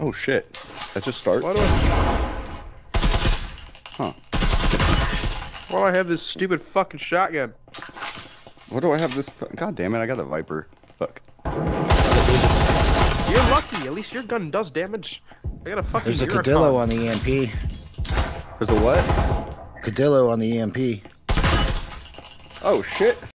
Oh shit. That just starts? Why do I... Huh. Why do I have this stupid fucking shotgun? What do I have this? God damn it, I got the Viper. Fuck. You're lucky. At least your gun does damage. I got a fucking There's a Eurocon. Cadillo on the EMP. There's a what? Cadillo on the EMP. Oh shit.